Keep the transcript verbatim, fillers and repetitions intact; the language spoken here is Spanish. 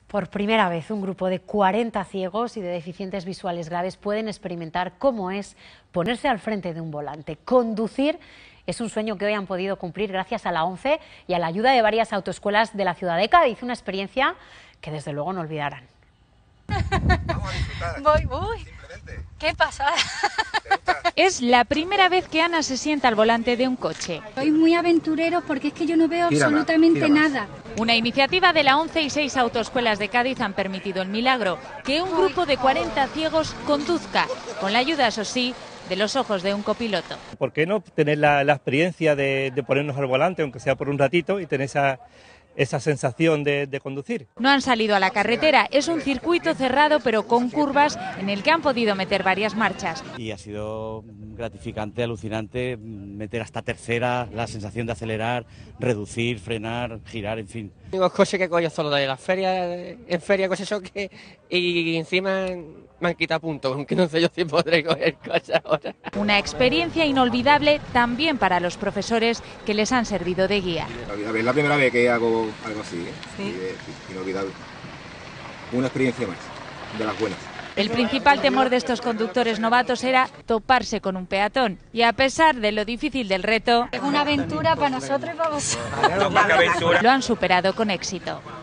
Por primera vez, un grupo de cuarenta ciegos y de deficientes visuales graves pueden experimentar cómo es ponerse al frente de un volante. Conducir es un sueño que hoy han podido cumplir gracias a la ONCE y a la ayuda de varias autoescuelas de la ciudad de Cádiz. Una experiencia que desde luego no olvidarán. Vamos a disfrutar. Voy, voy. Simplemente. ¿Qué pasada? ¿Te gusta? Es la primera vez que Ana se sienta al volante de un coche. Sois muy aventureros porque es que yo no veo Tira más, absolutamente tira más. nada. Una iniciativa de la ONCE y seis autoescuelas de Cádiz han permitido el milagro, que un grupo de cuarenta ciegos conduzca, con la ayuda, eso sí, de los ojos de un copiloto. ¿Por qué no tener la, la experiencia de, de ponernos al volante, aunque sea por un ratito, y tener esa, esa sensación de, de conducir? No han salido a la carretera, es un circuito cerrado pero con curvas en el que han podido meter varias marchas. Y ha sido gratificante, alucinante, meter hasta tercera, la sensación de acelerar, reducir, frenar, girar, en fin. Tengo coches que coño solo de las ferias, en feria, cosas eso que... Y encima me han quitado puntos, aunque no sé yo si podré coger cosas ahora. Una experiencia inolvidable también para los profesores que les han servido de guía. Es la primera vez que hago algo así, ¿eh? ¿Sí? Y es inolvidable. Una experiencia más, de las buenas. El principal temor de estos conductores novatos era toparse con un peatón. Y a pesar de lo difícil del reto, Es una aventura para nosotros y para vosotros. lo han superado con éxito.